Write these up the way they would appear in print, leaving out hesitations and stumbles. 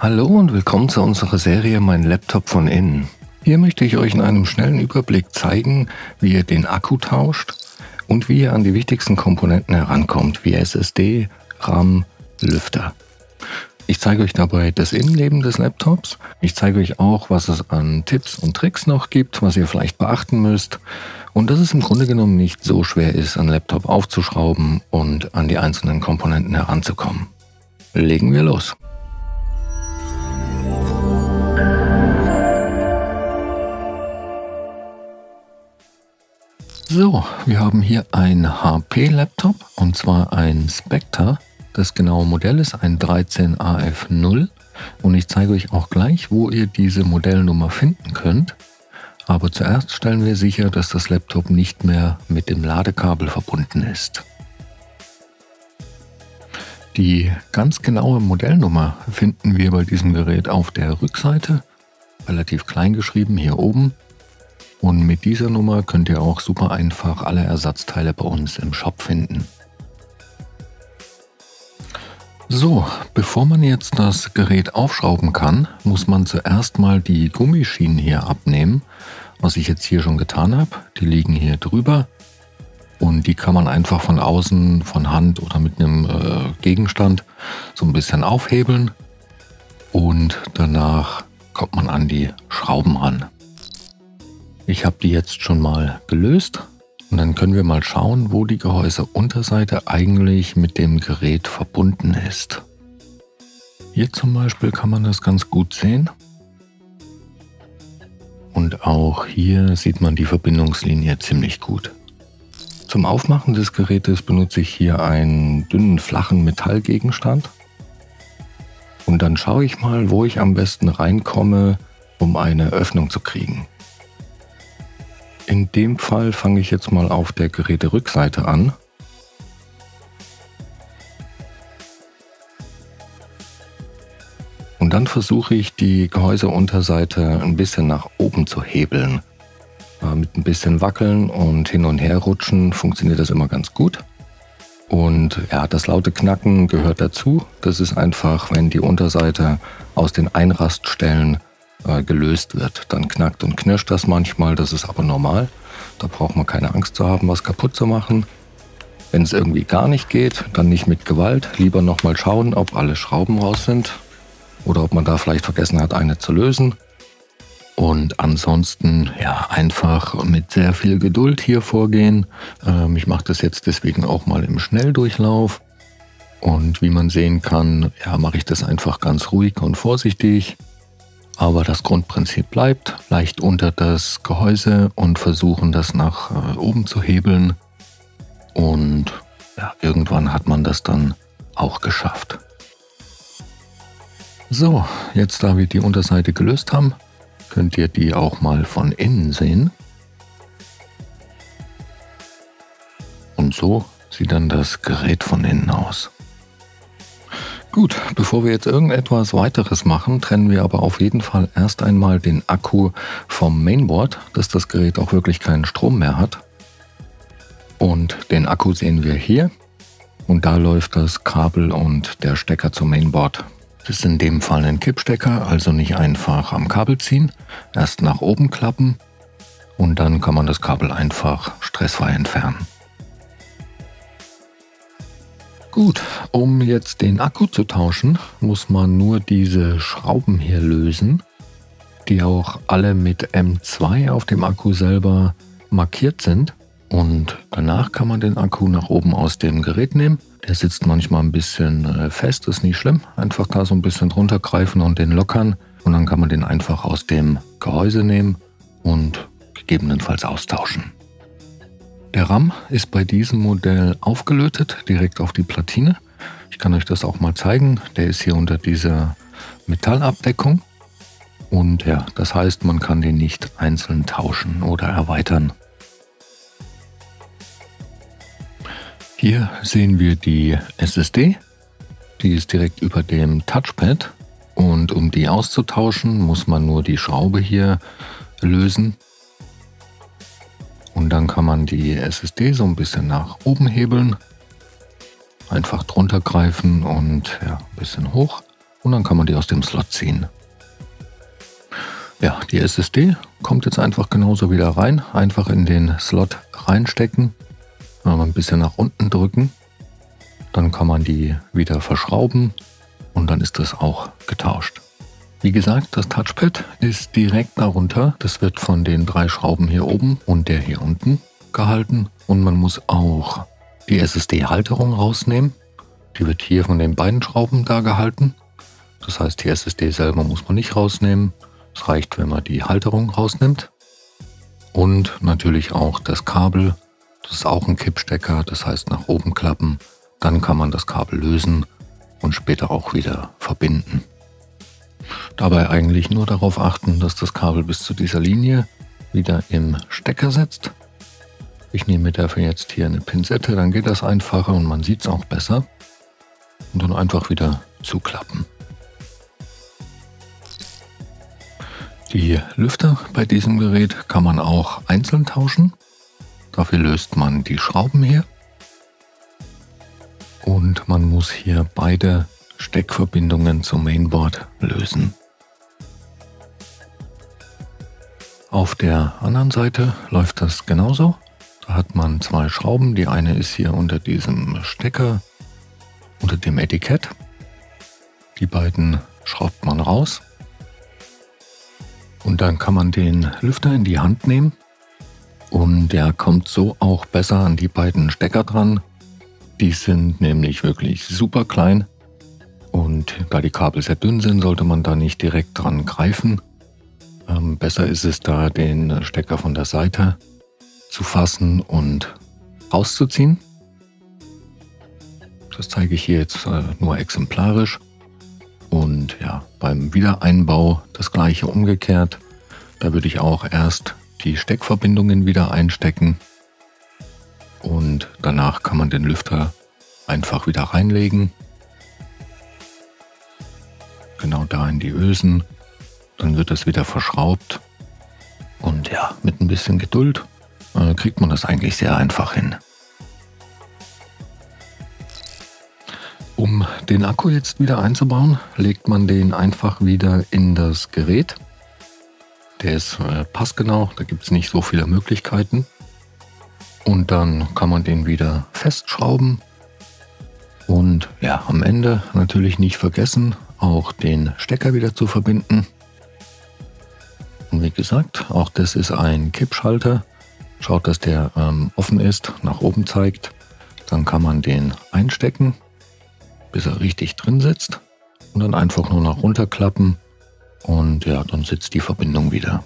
Hallo und willkommen zu unserer Serie Mein Laptop von innen. Hier möchte ich euch in einem schnellen Überblick zeigen, wie ihr den Akku tauscht und wie ihr an die wichtigsten Komponenten herankommt, wie SSD, RAM, Lüfter. Ich zeige euch dabei das Innenleben des Laptops. Ich zeige euch auch, was es an Tipps und Tricks noch gibt, was ihr vielleicht beachten müsst und dass es im Grunde genommen nicht so schwer ist, einen Laptop aufzuschrauben und an die einzelnen Komponenten heranzukommen. Legen wir los. So, wir haben hier ein HP-Laptop und zwar ein Spectre. Das genaue Modell ist ein 13AF0 und ich zeige euch auch gleich, wo ihr diese Modellnummer finden könnt. Aber zuerst stellen wir sicher, dass das Laptop nicht mehr mit dem Ladekabel verbunden ist. Die ganz genaue Modellnummer finden wir bei diesem Gerät auf der Rückseite, relativ klein geschrieben hier oben. Und mit dieser Nummer könnt ihr auch super einfach alle Ersatzteile bei uns im Shop finden. So, bevor man jetzt das Gerät aufschrauben kann, muss man zuerst mal die Gummischienen hier abnehmen, was ich jetzt hier schon getan habe. Die liegen hier drüber und die kann man einfach von außen, von Hand oder mit einem Gegenstand so ein bisschen aufhebeln und danach kommt man an die Schrauben ran. Ich habe die jetzt schon mal gelöst und dann können wir mal schauen, wo die Gehäuseunterseite eigentlich mit dem Gerät verbunden ist. Hier zum Beispiel kann man das ganz gut sehen. Und auch hier sieht man die Verbindungslinie ziemlich gut. Zum Aufmachen des Gerätes benutze ich hier einen dünnen, flachen Metallgegenstand. Und dann schaue ich mal, wo ich am besten reinkomme, um eine Öffnung zu kriegen. In dem Fall fange ich jetzt mal auf der Geräterückseite an. Und dann versuche ich die Gehäuseunterseite ein bisschen nach oben zu hebeln. Mit ein bisschen Wackeln und hin und her rutschen funktioniert das immer ganz gut. Und ja, das laute Knacken gehört dazu. Das ist einfach, wenn die Unterseite aus den Einraststellen gelöst wird. Dann knackt und knirscht das manchmal, das ist aber normal. Da braucht man keine Angst zu haben, was kaputt zu machen. Wenn es irgendwie gar nicht geht, dann nicht mit Gewalt. Lieber nochmal schauen, ob alle Schrauben raus sind oder ob man da vielleicht vergessen hat, eine zu lösen. Und ansonsten ja, einfach mit sehr viel Geduld hier vorgehen. Ich mache das jetzt deswegen auch mal im Schnelldurchlauf. Und wie man sehen kann, ja, mache ich das einfach ganz ruhig und vorsichtig. Aber das Grundprinzip bleibt, leicht unter das Gehäuse und versuchen das nach oben zu hebeln. Und ja, irgendwann hat man das dann auch geschafft. So, jetzt da wir die Unterseite gelöst haben, könnt ihr die auch mal von innen sehen. Und so sieht dann das Gerät von innen aus. Gut, bevor wir jetzt irgendetwas weiteres machen, trennen wir aber auf jeden Fall erst einmal den Akku vom Mainboard, dass das Gerät auch wirklich keinen Strom mehr hat. Und den Akku sehen wir hier und da läuft das Kabel und der Stecker zum Mainboard. Das ist in dem Fall ein Kippstecker, also nicht einfach am Kabel ziehen, erst nach oben klappen und dann kann man das Kabel einfach stressfrei entfernen. Gut, um jetzt den Akku zu tauschen, muss man nur diese Schrauben hier lösen, die auch alle mit M2 auf dem Akku selber markiert sind. Und danach kann man den Akku nach oben aus dem Gerät nehmen. Der sitzt manchmal ein bisschen fest, ist nicht schlimm. Einfach da so ein bisschen drunter greifen und den lockern. Und dann kann man den einfach aus dem Gehäuse nehmen und gegebenenfalls austauschen. Der RAM ist bei diesem Modell aufgelötet, direkt auf die Platine. Ich kann euch das auch mal zeigen. Der ist hier unter dieser Metallabdeckung. Und ja, das heißt, man kann den nicht einzeln tauschen oder erweitern. Hier sehen wir die SSD. Die ist direkt über dem Touchpad. Und um die auszutauschen, muss man nur die Schraube hier lösen. Und dann kann man die SSD so ein bisschen nach oben hebeln. Einfach drunter greifen und ja, ein bisschen hoch. und dann kann man die aus dem Slot ziehen. Ja, die SSD kommt jetzt einfach genauso wieder rein. Einfach in den Slot reinstecken, ein bisschen nach unten drücken. Dann kann man die wieder verschrauben und dann ist das auch getauscht. Wie gesagt, das Touchpad ist direkt darunter. Das wird von den 3 Schrauben hier oben und der hier unten gehalten. Und man muss auch die SSD-Halterung rausnehmen. Die wird hier von den beiden Schrauben da gehalten. Das heißt, die SSD selber muss man nicht rausnehmen. Es reicht, wenn man die Halterung rausnimmt. Und natürlich auch das Kabel. Das ist auch ein Kippstecker, das heißt nach oben klappen. Dann kann man das Kabel lösen und später auch wieder verbinden. Dabei eigentlich nur darauf achten, dass das Kabel bis zu dieser Linie wieder im Stecker sitzt. Ich nehme dafür jetzt hier eine Pinzette, dann geht das einfacher und man sieht es auch besser. Und dann einfach wieder zuklappen. Die Lüfter bei diesem Gerät kann man auch einzeln tauschen. Dafür löst man die Schrauben hier. Und man muss hier beide Steckverbindungen zum Mainboard lösen. Auf der anderen Seite läuft das genauso. Da hat man 2 Schrauben. Die eine ist hier unter diesem Stecker, unter dem Etikett. Die beiden schraubt man raus. Und dann kann man den Lüfter in die Hand nehmen. Und der kommt so auch besser an die beiden Stecker dran. Die sind nämlich wirklich super klein. Und da die Kabel sehr dünn sind, sollte man da nicht direkt dran greifen. Besser ist es da, den Stecker von der Seite zu fassen und rauszuziehen. Das zeige ich hier jetzt nur exemplarisch. Und ja, beim Wiedereinbau das gleiche umgekehrt. Da würde ich auch erst die Steckverbindungen wieder einstecken. Und danach kann man den Lüfter einfach wieder reinlegen. Genau da in die Ösen. Dann wird es wieder verschraubt. Und ja, mit ein bisschen Geduld kriegt man das eigentlich sehr einfach hin. Um den Akku jetzt wieder einzubauen, legt man den einfach wieder in das Gerät. Der ist passgenau, da gibt es nicht so viele Möglichkeiten. Und dann kann man den wieder festschrauben. Und ja, am Ende natürlich nicht vergessen, auch den Stecker wieder zu verbinden. Und wie gesagt, auch das ist ein Kippschalter. Schaut, dass der offen ist, nach oben zeigt. Dann kann man den einstecken, bis er richtig drin sitzt. Und dann einfach nur nach runterklappen. Und ja, dann sitzt die Verbindung wieder.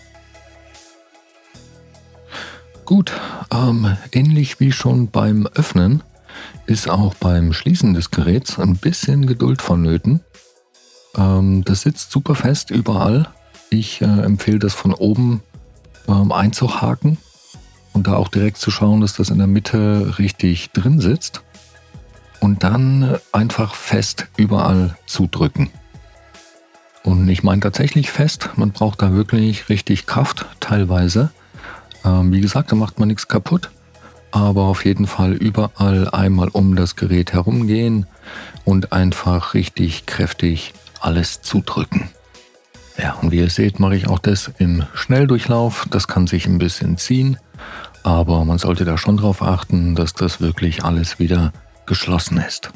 Gut, ähnlich wie schon beim Öffnen ist auch beim Schließen des Geräts ein bisschen Geduld vonnöten. Das sitzt super fest überall. Ich empfehle das von oben einzuhaken und da auch direkt zu schauen, dass das in der Mitte richtig drin sitzt. Und dann einfach fest überall zudrücken. Und ich meine tatsächlich fest, man braucht da wirklich richtig Kraft teilweise. Wie gesagt, da macht man nichts kaputt, aber auf jeden Fall überall einmal um das Gerät herumgehen und einfach richtig kräftig alles zudrücken. Ja, und wie ihr seht, mache ich auch das im Schnelldurchlauf. Das kann sich ein bisschen ziehen, aber man sollte da schon darauf achten, dass das wirklich alles wieder geschlossen ist.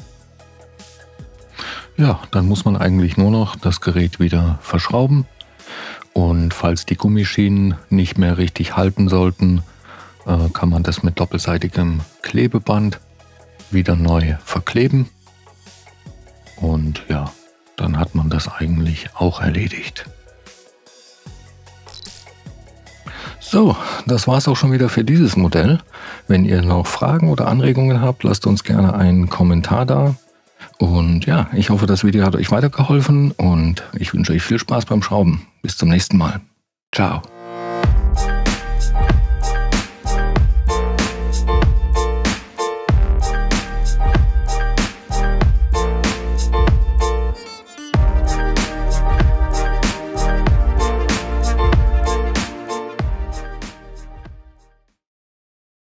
Ja, dann muss man eigentlich nur noch das Gerät wieder verschrauben. Und falls die Gummischienen nicht mehr richtig halten sollten, kann man das mit doppelseitigem Klebeband wieder neu verkleben. Und ja, dann hat man das eigentlich auch erledigt. So, das war es auch schon wieder für dieses Modell. Wenn ihr noch Fragen oder Anregungen habt, lasst uns gerne einen Kommentar da. Und ja, ich hoffe, das Video hat euch weitergeholfen und ich wünsche euch viel Spaß beim Schrauben. Bis zum nächsten Mal. Ciao.